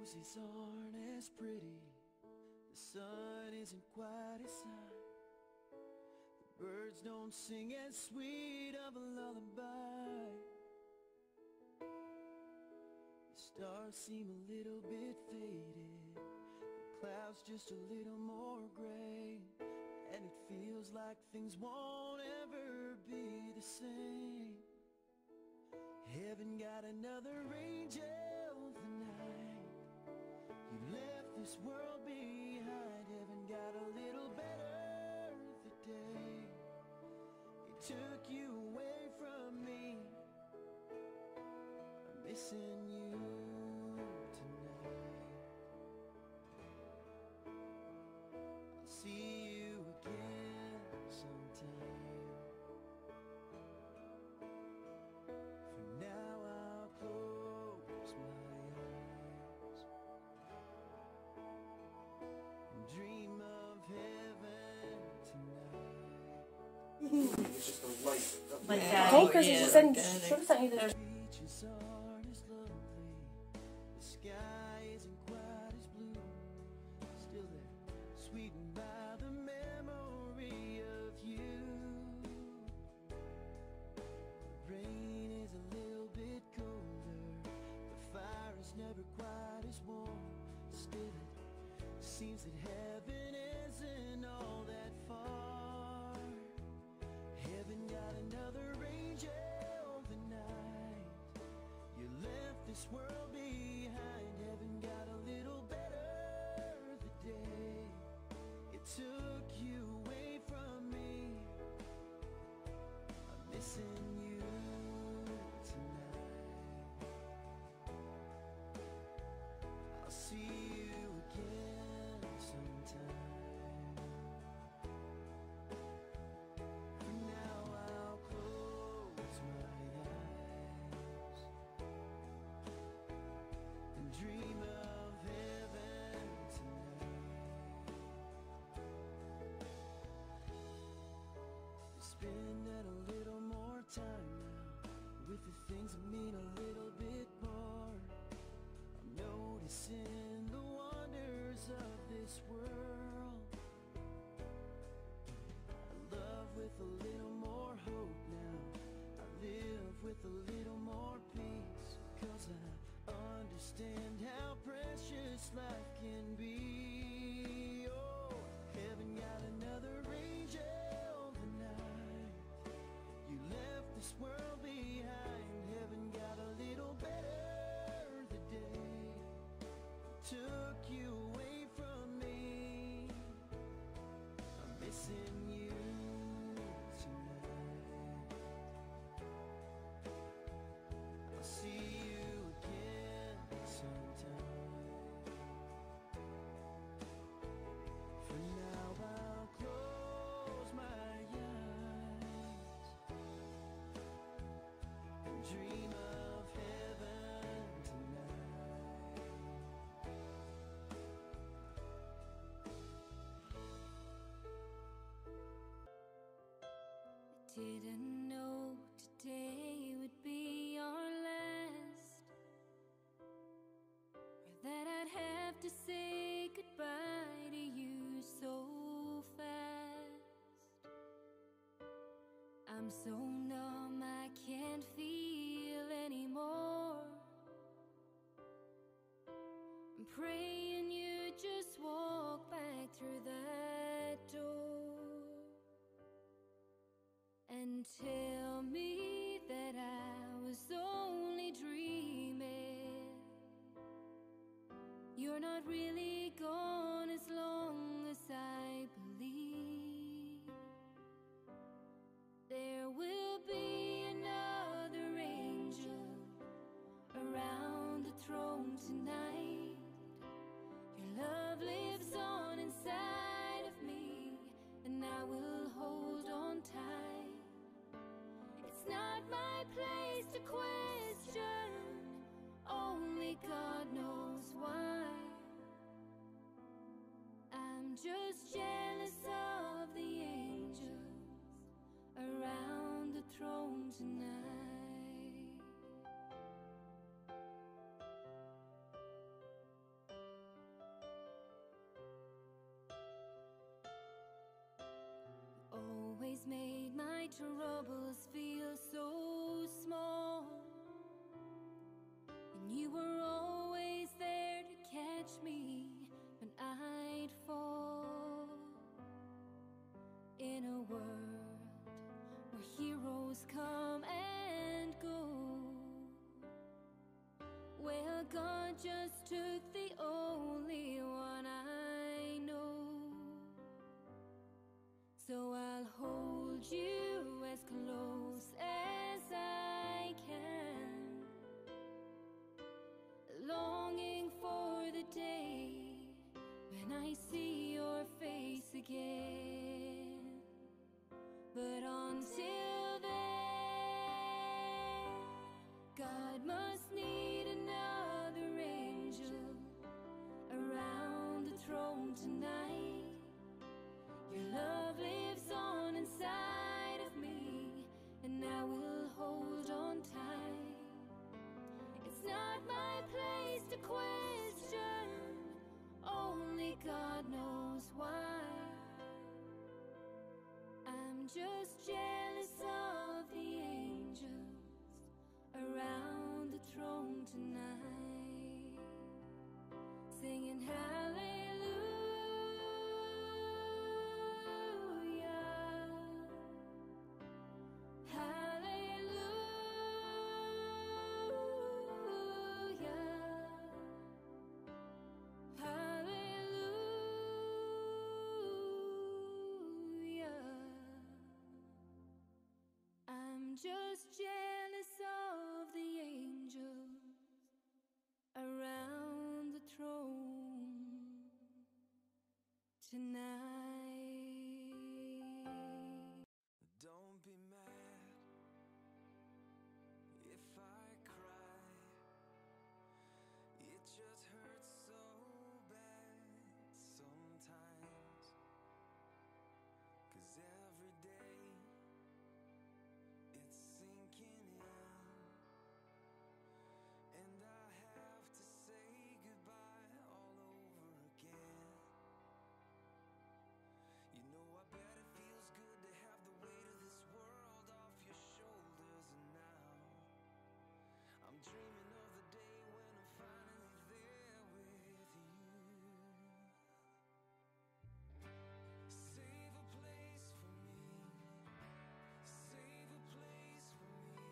roses aren't as pretty, the sun isn't quite as high, the birds don't sing as sweet of a lullaby. The stars seem a little bit faded, the clouds just a little more gray, and it feels like things won't ever be the same. Heaven got another angel tonight. You left this world behind. Heaven got a little better the day it took you away from me. I'm missing you tonight. I'll see you again sometime. For now I'll close my eyes and dream of heaven tonight. It's just a light. Hey, Chris, you sent you the. Beaches aren't as lovely, the sky isn't quite as blue, still they're sweetened by the memory of you. The rain is a little bit colder, the fire is never quite as warm, still it seems that heaven isn't all that far. Heaven got another angel tonight. You left this world behind. Heaven got a little better the day it took you away from me. I'm missing you tonight. I'll see you again sometime. For now I'll close my eyes and dream of heaven tonight. Spend a little more time now with the things that mean a little bit more. I'm noticing the wonders of this world. I love with a little more hope now. I live with a little more peace, 'cause I understand how precious life can be. Oh, heaven got another angel tonight. You left this world behind. Heaven got a little better the day took you away from me. I'm missing you tonight. I'll see you again sometime. For now I'll close my eyes and dream of heaven tonight. Didn't know today would be our last, or that I'd have to say goodbye to you so fast. I'm so numb I can't feel anymore. I'm praying you just walk back through that door and tell me that I was only dreaming. You're not really gone as long as I believe. There will be another angel around the throne tonight. Your love lives on inside of me, and I will hold on tight. It's not my place to question, only God knows why. I'm just jealous of the angels around the throne tonight. throne tonight. Your love lives on inside of me, and I will hold on tight. It's not my place to question, only God knows why. I'm just jealous of the angels around the throne tonight, singing hallelujah, hallelujah, hallelujah. I'm just jealous of the angels around the throne tonight. Don't be mad if I cry. It just hurts so bad sometimes. 'Cause every day it's sinking in, and I have to say goodbye all over again. You know, I bet it feels good to have the weight of this world off your shoulders, and now I'm dreaming of the day when I'm finally there with you. Save a place for me, save a place for me.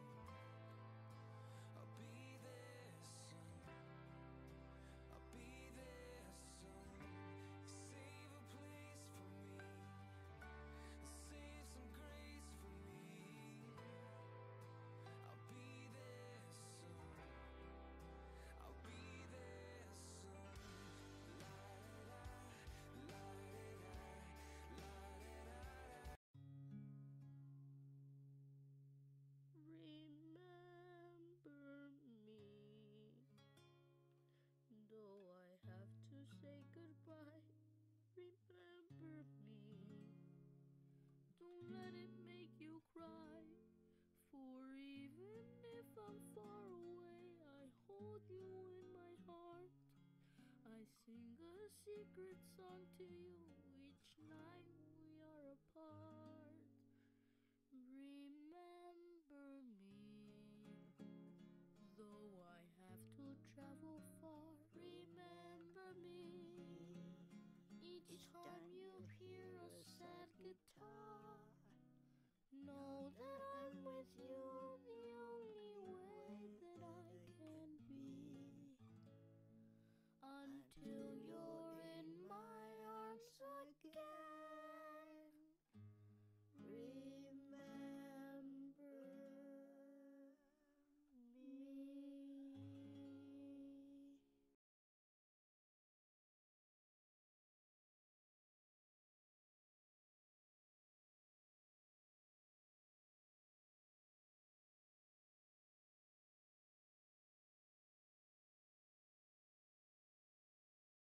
I'll be there soon, I'll be there soon. Save a place for me, save some grace for me. I'll be there soon, I'll be there soon. La da da, la da da, la da da da. Remember me, though I have to say goodbye. Remember me, don't let it make you cry. For even if I'm far away, I hold you in my heart. I sing a secret song to you each night we are apart. Remember me, though I